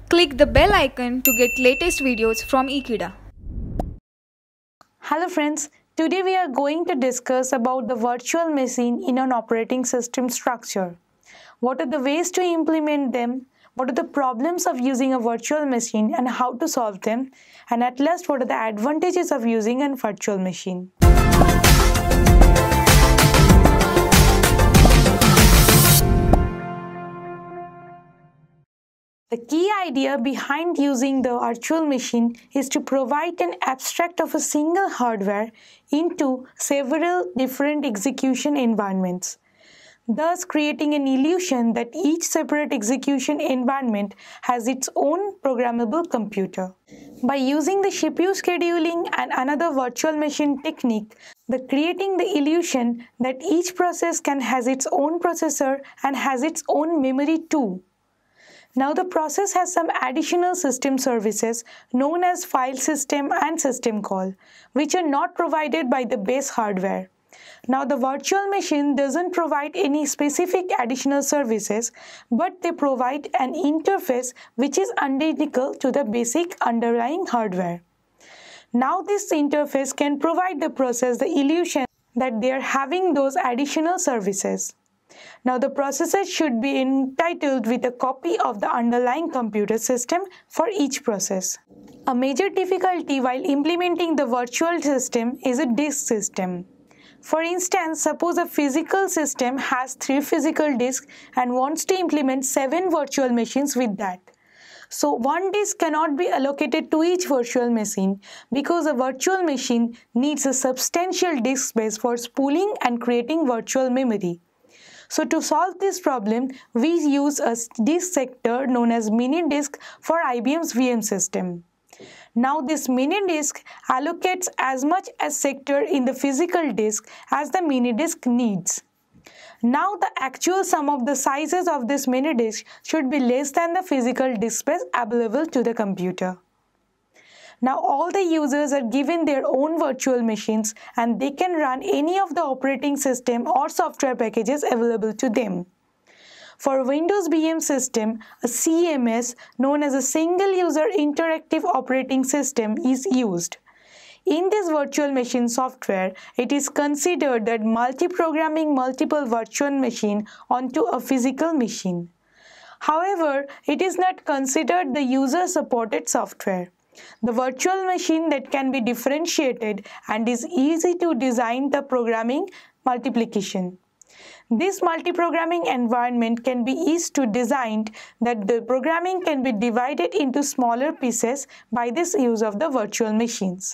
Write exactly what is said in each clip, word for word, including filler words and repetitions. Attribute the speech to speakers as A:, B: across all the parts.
A: Click the bell icon to get latest videos from Ekeeda.
B: Hello friends, today we are going to discuss about the virtual machine in an operating system structure. What are the ways to implement them? What are the problems of using a virtual machine and how to solve them? And at last, what are the advantages of using a virtual machine? The key idea behind using the virtual machine is to provide an abstract of a single hardware into several different execution environments, thus creating an illusion that each separate execution environment has its own programmable computer. By using the C P U scheduling and another virtual machine technique, the creating the illusion that each process can has its own processor and has its own memory too. Now the process has some additional system services known as file system and system call, which are not provided by the base hardware. Now the virtual machine doesn't provide any specific additional services, but they provide an interface which is identical to the basic underlying hardware. Now this interface can provide the process the illusion that they are having those additional services. Now the processor should be entitled with a copy of the underlying computer system for each process. A major difficulty while implementing the virtual system is a disk system. For instance, suppose a physical system has three physical disks and wants to implement seven virtual machines with that. So one disk cannot be allocated to each virtual machine because a virtual machine needs a substantial disk space for spooling and creating virtual memory. So to solve this problem, we use a disk sector known as mini disk for I B M's V M system. Now this mini disk allocates as much as sector in the physical disk as the mini disk needs. Now the actual sum of the sizes of this mini disk should be less than the physical disk space available to the computer. Now all the users are given their own virtual machines and they can run any of the operating system or software packages available to them. For Windows V M system, a C M S known as a Single User Interactive Operating System is used. In this virtual machine software, it is considered that multi-programming multiple virtual machine onto a physical machine. However, it is not considered the user-supported software. The virtual machine that can be differentiated and is easy to design the programming multiplication. This multi-programming environment can be easy to design that the programming can be divided into smaller pieces by this use of the virtual machines.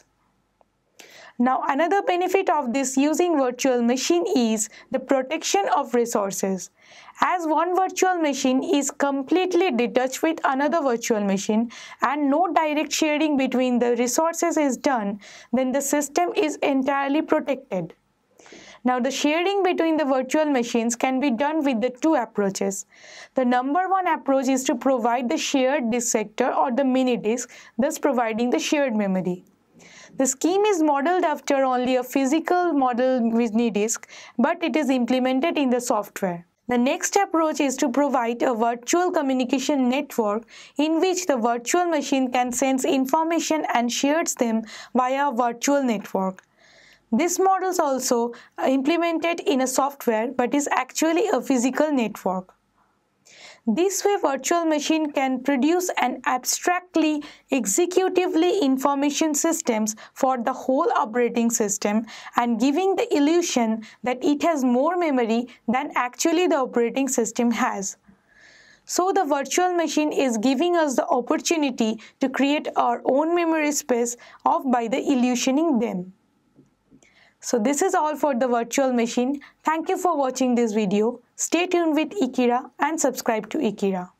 B: Now another benefit of this using virtual machine is the protection of resources. As one virtual machine is completely detached with another virtual machine and no direct sharing between the resources is done, then the system is entirely protected. Now the sharing between the virtual machines can be done with the two approaches. The number one approach is to provide the shared disk sector or the mini disk, thus providing the shared memory. The scheme is modeled after only a physical model mini disk, but it is implemented in the software. The next approach is to provide a virtual communication network in which the virtual machine can sense information and shares them via a virtual network. This model is also implemented in a software but is actually a physical network. This way, virtual machine can produce an abstractly, executively information systems for the whole operating system and giving the illusion that it has more memory than actually the operating system has. So the virtual machine is giving us the opportunity to create our own memory space of by the illusioning them. So this is all for the virtual machine. Thank you for watching this video. Stay tuned with Ekeeda and subscribe to Ekeeda.